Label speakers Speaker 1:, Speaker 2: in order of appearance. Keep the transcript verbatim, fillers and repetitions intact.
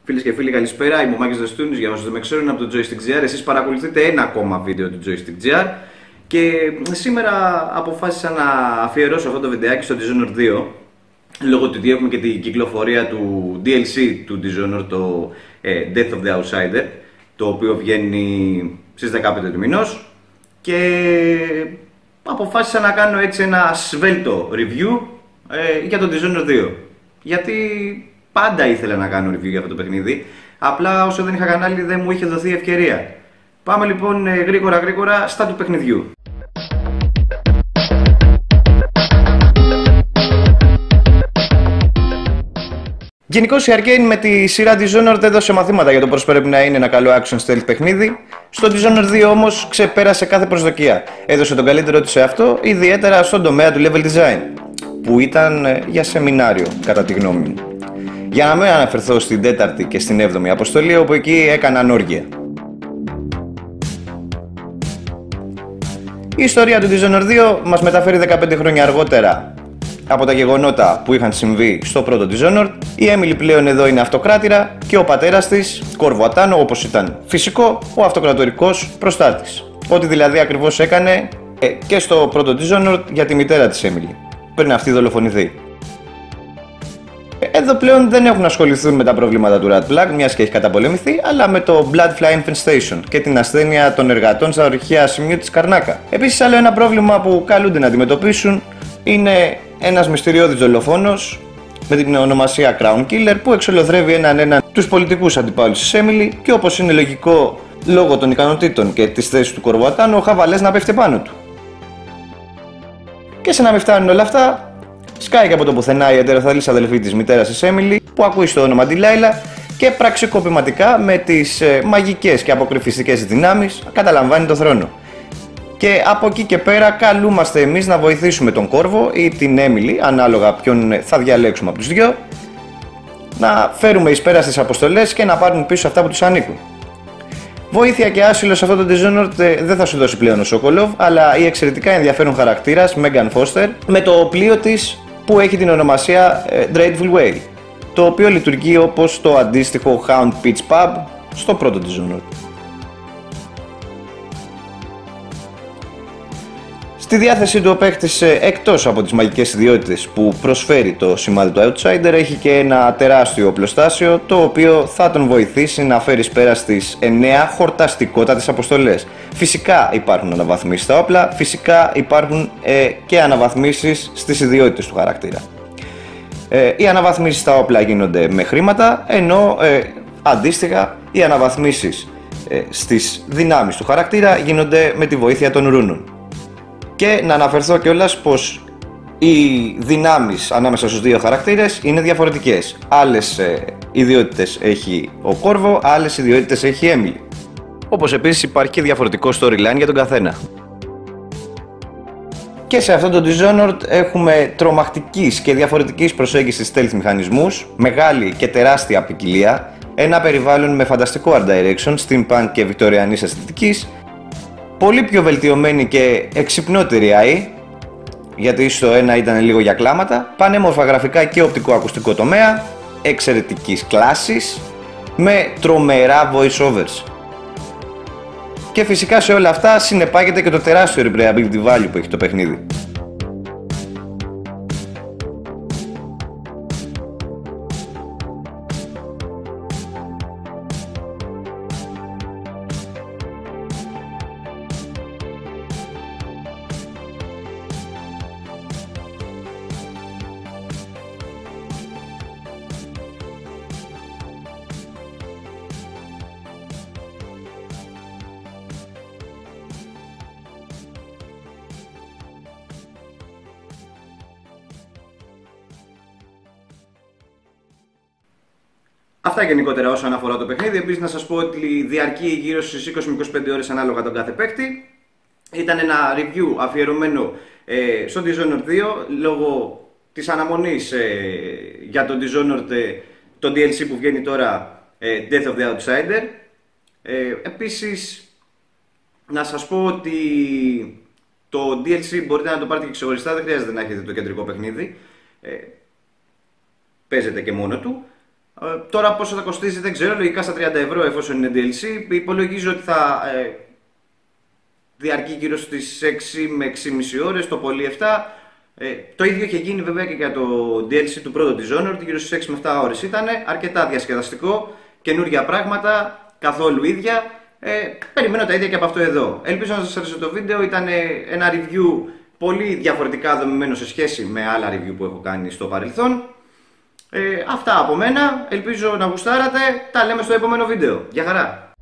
Speaker 1: Φίλες και φίλοι, καλησπέρα. Είμαι ο Μάκης Δεστούνης. Για όσους δεν με ξέρουν, από το Joystick τζι αρ. Εσείς παρακολουθείτε ένα ακόμα βίντεο του Joystick τζι αρ. Και σήμερα αποφάσισα να αφιερώσω αυτό το βιντεάκι στο Dishonored δύο. Λόγω του ότι έχουμε και την κυκλοφορία του ντι ελ σι του Dishonored, το Death of the Outsider, το οποίο βγαίνει στις δεκαπέντε του μηνός. Και αποφάσισα να κάνω έτσι ένα σβέλτο review ε, για το Dishonored δύο. Γιατί πάντα ήθελα να κάνω review για αυτό το παιχνίδι, απλά όσο δεν είχα κανάλι δεν μου είχε δοθεί ευκαιρία. Πάμε λοιπόν γρήγορα γρήγορα στα του παιχνιδιού. Γενικώς η Arkane με τη σειρά Dishonored έδωσε μαθήματα για το πώς πρέπει να είναι ένα καλό action stealth παιχνίδι. Στο Dishonored δύο όμως ξεπέρασε κάθε προσδοκία. Έδωσε τον καλύτερό του σε αυτό, ιδιαίτερα στον τομέα του level design, που ήταν για σεμινάριο κατά τη γνώμη μου. Για να μην αναφερθώ στην τέταρτη και στην έβδομη αποστολή, όπου εκεί έκαναν όργια. Η ιστορία του Dishonored δύο μας μεταφέρει δεκαπέντε χρόνια αργότερα από τα γεγονότα που είχαν συμβεί στο πρώτο Dishonored. Η Emily πλέον εδώ είναι αυτοκράτηρα και ο πατέρας της, Corvo Attano, όπως ήταν φυσικό, ο αυτοκρατορικός προστάτης. Ό,τι δηλαδή ακριβώς έκανε ε, και στο πρώτο Dishonored για τη μητέρα της Emily, πριν αυτή δολοφονηθεί. Εδώ πλέον δεν έχουν ασχοληθούν με τα προβλήματα του Rat Plague, μιας και έχει καταπολεμηθεί, αλλά με το Bloodfly Infestation και την ασθένεια των εργατών στα ορυχεία σημείου της Καρνάκα. Επίσης, άλλο ένα πρόβλημα που καλούνται να αντιμετωπίσουν είναι ένας μυστηριώδης δολοφόνος με την ονομασία Crown Killer, που εξολοθρεύει έναν έναν τους πολιτικούς αντιπάλους της Emily, και όπως είναι λογικό λόγω των ικανοτήτων και της θέσης του Corvo Attano, ο χαβαλές να πέφτει πάνω του. Και σε να μην φτάνουν όλα αυτά, σκάει και από το πουθενά η εντεροθαλής αδελφή της μητέρας της Emily, που ακούει στο όνομα Delilah και πραξικοπηματικά με τις ε, μαγικές και αποκρυφιστικές δυνάμεις καταλαμβάνει το θρόνο. Και από εκεί και πέρα καλούμαστε εμείς να βοηθήσουμε τον Corvo ή την Emily, ανάλογα ποιον θα διαλέξουμε από τους δυο, να φέρουμε εις πέρα στις αποστολές και να πάρουν πίσω αυτά που τους ανήκουν. Βοήθεια και άσυλο σε αυτό το Dishonored δεν θα σου δώσει πλέον ο Sokolov, αλλά η εξαιρετικά ενδιαφέρον χαρακτήρας Megan Foster με το πλοίο της που έχει την ονομασία Dreadful Whale, το οποίο λειτουργεί όπως το αντίστοιχο Hound Beach Pub στο πρώτο Dishonored. Στη διάθεσή του ο παίκτης, εκτός από τις μαγικές ιδιότητες που προσφέρει το σημάδι του Outsider, έχει και ένα τεράστιο οπλοστάσιο, το οποίο θα τον βοηθήσει να φέρει πέρα στις εννέα χορταστικότατες αποστολές. Φυσικά υπάρχουν αναβαθμίσεις στα όπλα, φυσικά υπάρχουν ε, και αναβαθμίσεις στις ιδιότητες του χαρακτήρα. Ε, οι αναβαθμίσεις στα όπλα γίνονται με χρήματα, ενώ ε, αντίστοιχα οι αναβαθμίσεις ε, στις δυνάμεις του χαρακτήρα γίνονται με τη βοήθεια των ρούνων. Και να αναφερθώ κιόλας πως οι δυνάμεις ανάμεσα στους δύο χαρακτήρες είναι διαφορετικές. Άλλες ε, ιδιότητες έχει ο Corvo, άλλες ιδιότητες έχει η Emily. Όπως επίσης υπάρχει και διαφορετικό storyline για τον καθένα. Και σε αυτό το Dishonored έχουμε τρομακτικής και διαφορετικής προσέγγισης stealth μηχανισμούς, μεγάλη και τεράστια ποικιλία, ένα περιβάλλον με φανταστικό art direction, steampunk και βικτωριανής αισθητικής, πολύ πιο βελτιωμένη και εξυπνότερη έι άι, γιατί στο ένα ήταν λίγο για κλάματα, πανέμορφα γραφικά και οπτικό-ακουστικό τομέα, εξαιρετικής κλάσης, με τρομερά voice-overs. Και φυσικά σε όλα αυτά συνεπάγεται και το τεράστιο replayability value που έχει το παιχνίδι. Αυτά γενικότερα όσον αφορά το παιχνίδι. Επίσης να σας πω ότι διαρκεί γύρω στις είκοσι με είκοσι πέντε ώρες ανάλογα τον κάθε παίκτη. Ήταν ένα review αφιερωμένο ε, στο Dishonored δύο, λόγω της αναμονής ε, για το Dishonored, ε, το ντι ελ σι που βγαίνει τώρα, ε, Death of the Outsider. Ε, επίσης να σας πω ότι το ντι ελ σι μπορείτε να το πάρετε και ξεχωριστά, δεν χρειάζεται να έχετε το κεντρικό παιχνίδι, ε, παίζεται και μόνο του. Ε, τώρα πόσο θα κοστίζει δεν ξέρω, λογικά στα τριάντα ευρώ εφόσον είναι ντι ελ σι. Υπολογίζω ότι θα ε, διαρκεί γύρω στις έξι με έξι και μισή ώρες, το πολύ επτά. Ε, το ίδιο είχε γίνει βέβαια και για το ντι ελ σι του πρώτου Dishonored, γύρω στις έξι με επτά ώρες ήταν, αρκετά διασκεδαστικό, καινούργια πράγματα, καθόλου ίδια. Ε, περιμένω τα ίδια και από αυτό εδώ. Ελπίζω να σας άρεσε το βίντεο, ήταν ένα review πολύ διαφορετικά δομημένο σε σχέση με άλλα review που έχω κάνει στο παρελθόν. Ε, αυτά από μένα, ελπίζω να γουστάρατε, τα λέμε στο επόμενο βίντεο. Γεια χαρά!